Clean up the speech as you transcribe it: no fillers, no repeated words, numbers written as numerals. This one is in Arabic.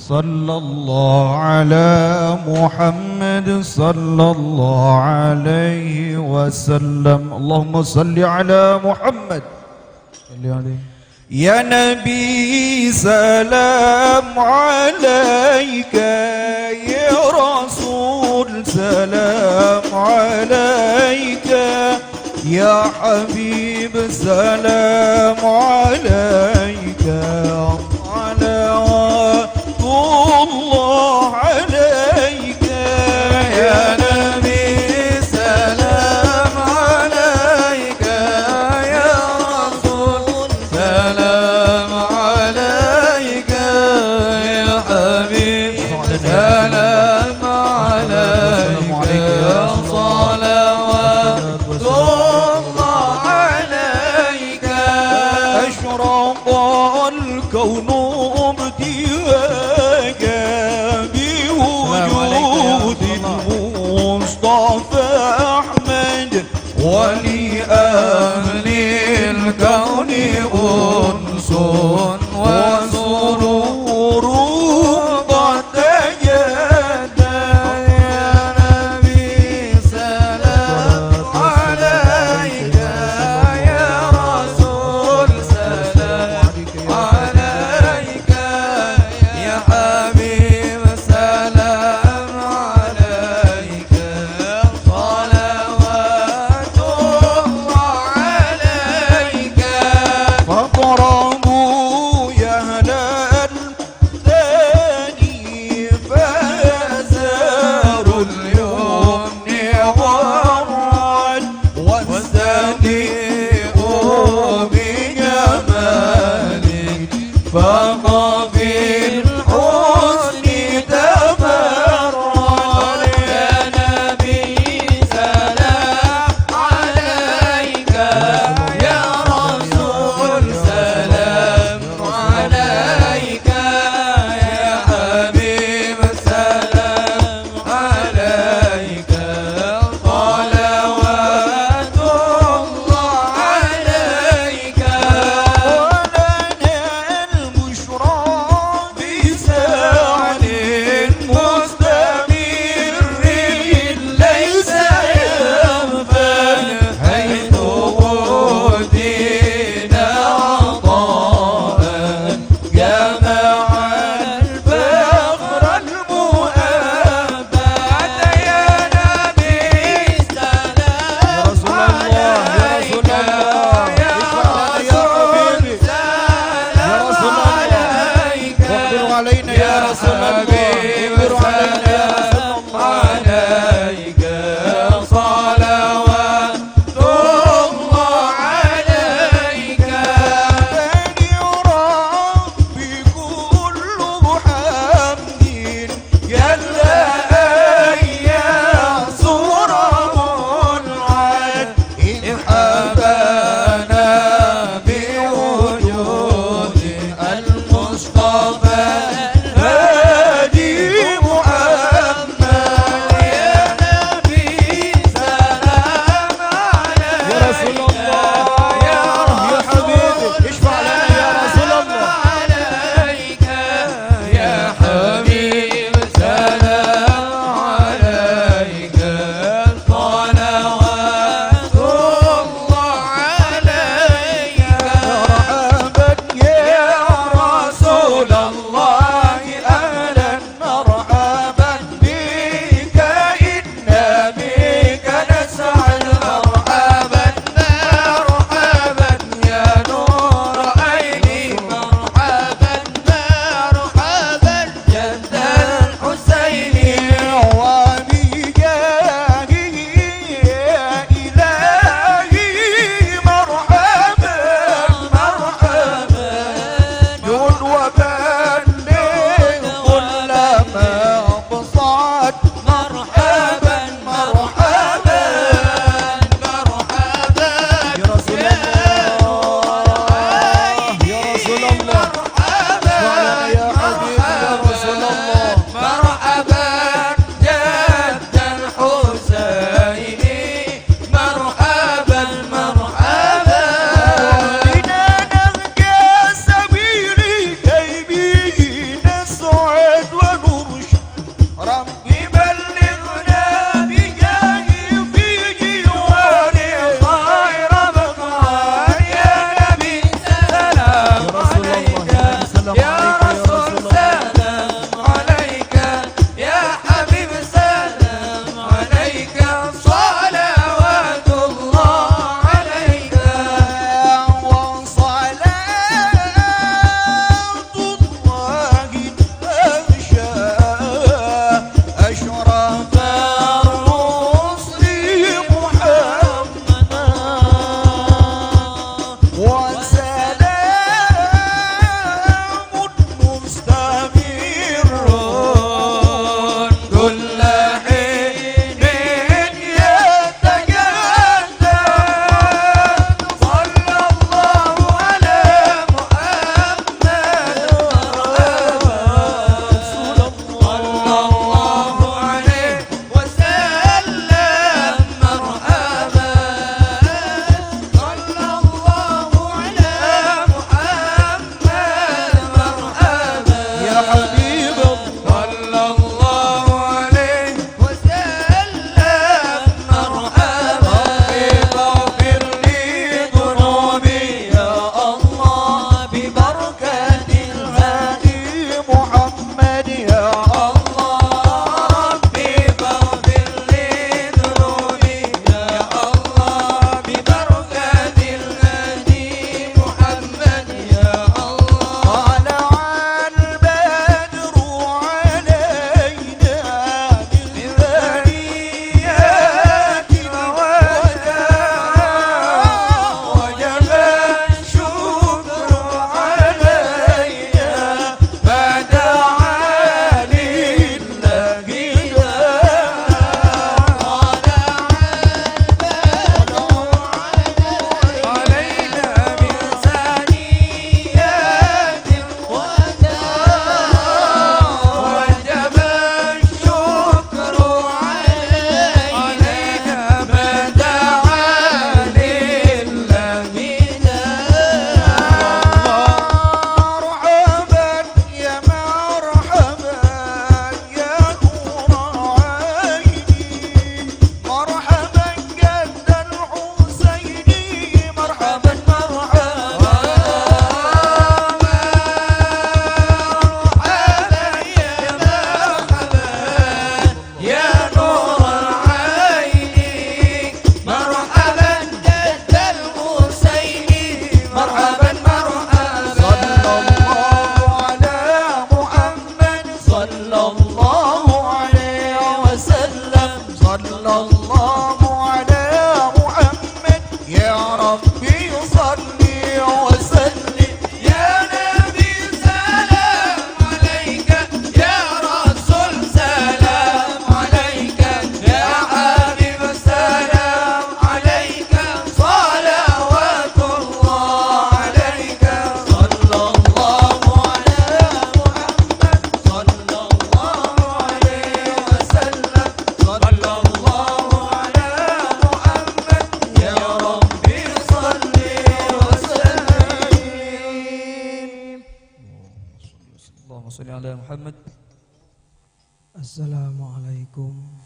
صلى الله على محمد صلى الله عليه وسلم. اللهم صل على محمد. يا نبي سلام عليك، يا رسول سلام عليك، يا حبيب سلام عليك، صلوات الله عليك يا نبي سلام عليك، يا رسول سلام عليك، يا حبيب سلام عليك، صلوات الله عليك. أشرق الكون ابتهاجا بوجود المصطفى أحمد، ولأهل الكون أنس وسرور قد تجدى. يا نبي سلام عليك، يا رسول سلام عليك، يا حبيب سلام عليك، صلوات الله عليك. ربي صلي وسلم يا نبي سلام عليك يا رسول سلام عليك يا حبيب سلام عليك صلوات الله عليك صلى الله على محمد صلى الله عليه وسلم صلى الله على محمد يا ربي صلي وسلم اللهم صل على محمد. Assalamualaikum